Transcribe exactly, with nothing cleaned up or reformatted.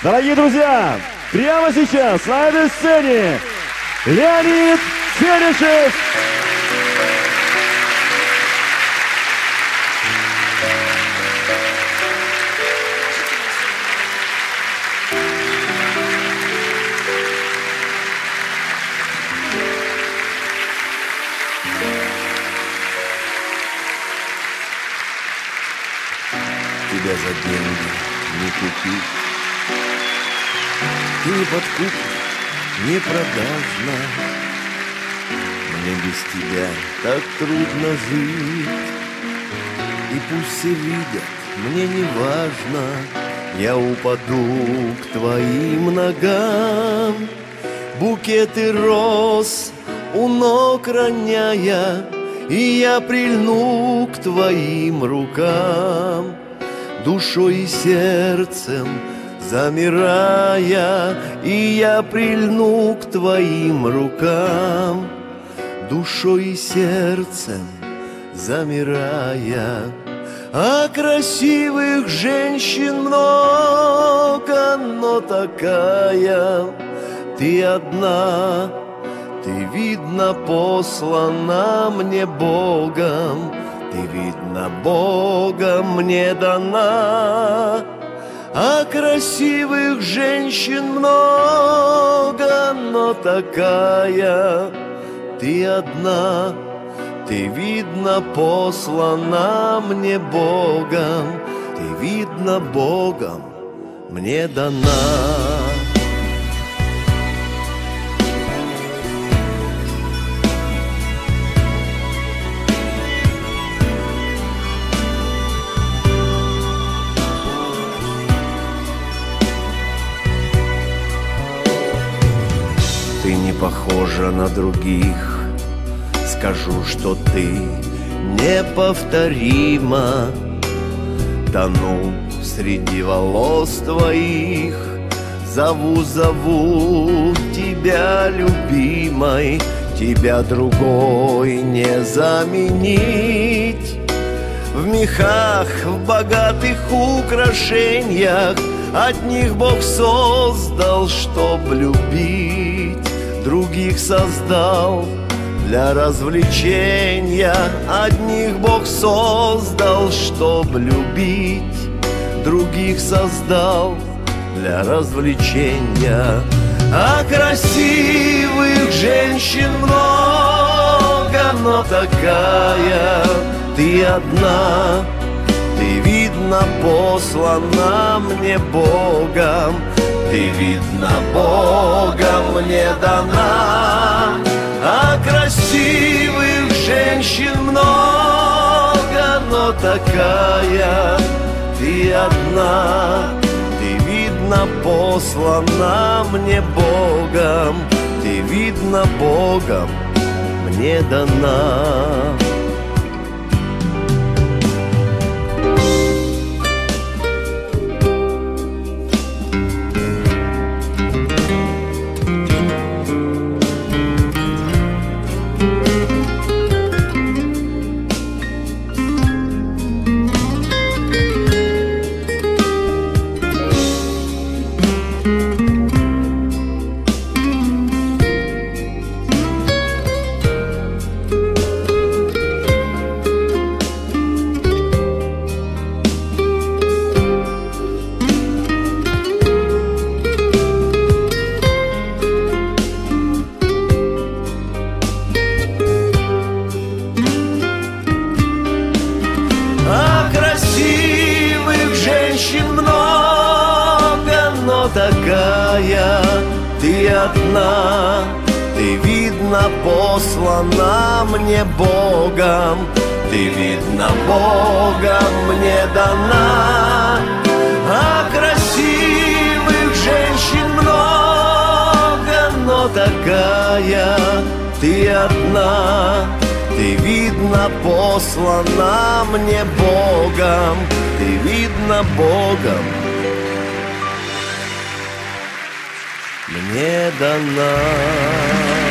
Дорогие друзья, прямо сейчас на этой сцене Леонид Фелишев. Тебя за деньги не купить, ты не подкуп, не продажна. Мне без тебя так трудно жить, и пусть все видят, мне не важно. Я упаду к твоим ногам, букеты роз у ног роняя, и я прильну к твоим рукам, душой и сердцем замирая, и я прильну к твоим рукам, душой и сердцем замирая. А красивых женщин много, но такая ты одна. Ты, видно, послана мне Богом, ты, видно, Богом мне дана. А красивых женщин много, но такая ты одна. Ты, видно, послана мне Богом, ты, видно, Богом мне дана. Ты не похожа на других, скажу, что ты неповторима. Тону среди волос твоих, зову, зову тебя любимой, тебя другой не заменить. В мехах, в богатых украшениях, от них Бог создал, чтоб любить. Других создал для развлечения, одних Бог создал, чтоб любить. Других создал для развлечения. А красивых женщин много, но такая ты одна. Ты, видно, послана мне Богом, ты, видно, Богом мне дана. А красивых женщин много, но такая ты одна. Ты, видно, послана мне Богом, ты, видно, Богом мне дана. Такая ты одна, ты, видно, послана мне Богом, ты, видно, Богом мне дана. А красивых женщин много, но такая ты одна. Ты, видно, послана мне Богом, ты, видно, Богом мне дана.